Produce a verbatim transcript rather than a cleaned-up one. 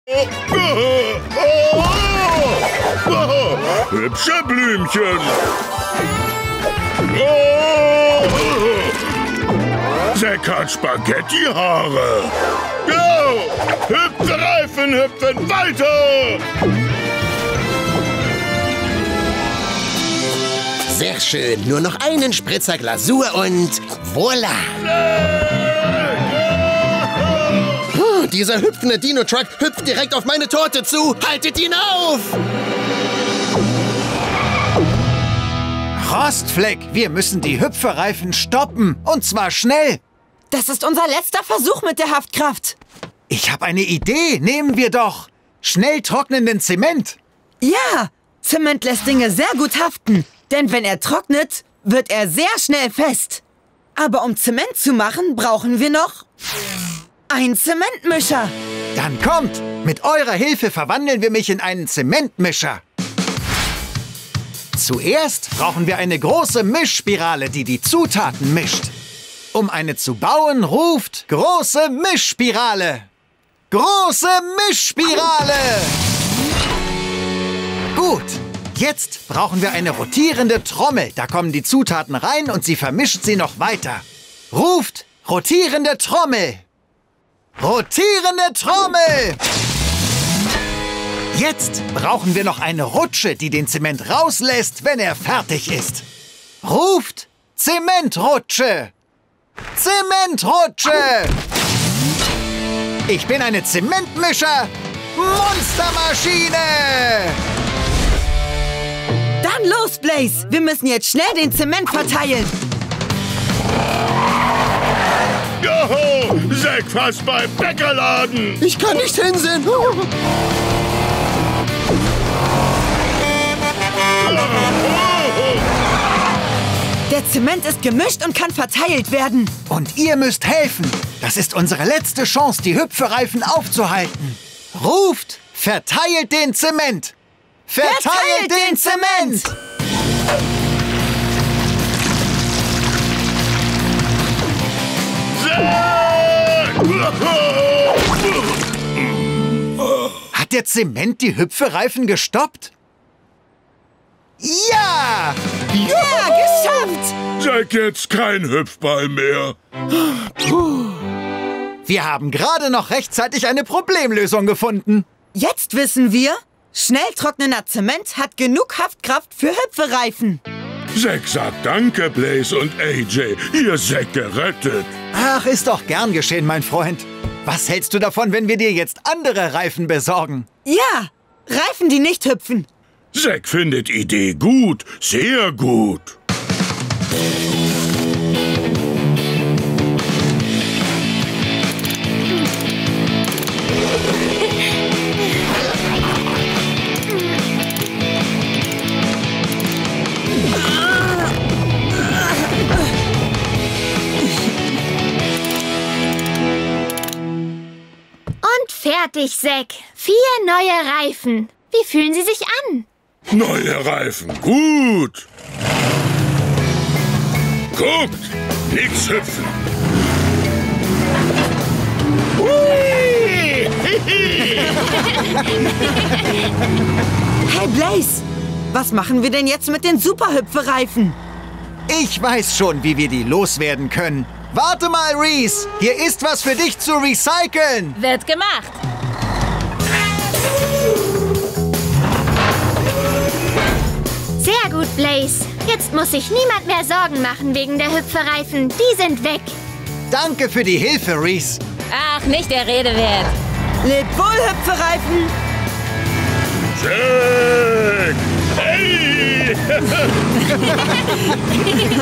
Hübsche Blümchen. Zack hat Spaghetti-Haare. Go! Hüpfe Reifen, hüpfen weiter! Sehr schön. Nur noch einen Spritzer Glasur und voilà. Puh, dieser hüpfende Dino-Truck hüpft direkt auf meine Torte zu. Haltet ihn auf! Rostfleck, wir müssen die Hüpfereifen stoppen. Und zwar schnell. Das ist unser letzter Versuch mit der Haftkraft. Ich habe eine Idee. Nehmen wir doch schnell trocknenden Zement. Ja, Zement lässt Dinge sehr gut haften. Denn wenn er trocknet, wird er sehr schnell fest. Aber um Zement zu machen, brauchen wir noch einen Zementmischer. Dann kommt. Mit eurer Hilfe verwandeln wir mich in einen Zementmischer. Zuerst brauchen wir eine große Mischspirale, die die Zutaten mischt. Um eine zu bauen, ruft große Mischspirale. Große Mischspirale! Gut, jetzt brauchen wir eine rotierende Trommel. Da kommen die Zutaten rein und sie vermischt sie noch weiter. Ruft rotierende Trommel. Rotierende Trommel! Jetzt brauchen wir noch eine Rutsche, die den Zement rauslässt, wenn er fertig ist. Ruft Zementrutsche! Zementrutsche! Ich bin eine Zementmischer Monstermaschine! Dann los, Blaze! Wir müssen jetzt schnell den Zement verteilen. Joho! Zack fast beim Bäckerladen! Ich kann nicht hinsehen! Der Zement ist gemischt und kann verteilt werden. Und ihr müsst helfen. Das ist unsere letzte Chance, die Hüpfereifen aufzuhalten. Ruft, verteilt den Zement. Verteilt, verteilt den, den Zement. Hat der Zement die Hüpfereifen gestoppt? Ja! Ja, geschafft! Zack, jetzt kein Hüpfball mehr. Wir haben gerade noch rechtzeitig eine Problemlösung gefunden. Jetzt wissen wir, schnell trocknender Zement hat genug Haftkraft für Hüpfereifen. Zack sagt danke, Blaze und A J. Ihr Zack gerettet. Ach, ist doch gern geschehen, mein Freund. Was hältst du davon, wenn wir dir jetzt andere Reifen besorgen? Ja, Reifen, die nicht hüpfen. Zack findet Idee gut, sehr gut. Und fertig, Zack. Vier neue Reifen. Wie fühlen sie sich an? Neue Reifen, gut. Guckt, nix hüpfen. Hui! Hey Blaze, was machen wir denn jetzt mit den Superhüpfereifen? Ich weiß schon, wie wir die loswerden können. Warte mal, Reese. Hier ist was für dich zu recyceln. Wird gemacht. Sehr gut, Blaze. Jetzt muss sich niemand mehr Sorgen machen wegen der Hüpfereifen. Die sind weg. Danke für die Hilfe, Reese. Ach, nicht der Rede wert. Lebt wohl, Hüpfereifen! Zack! Hey!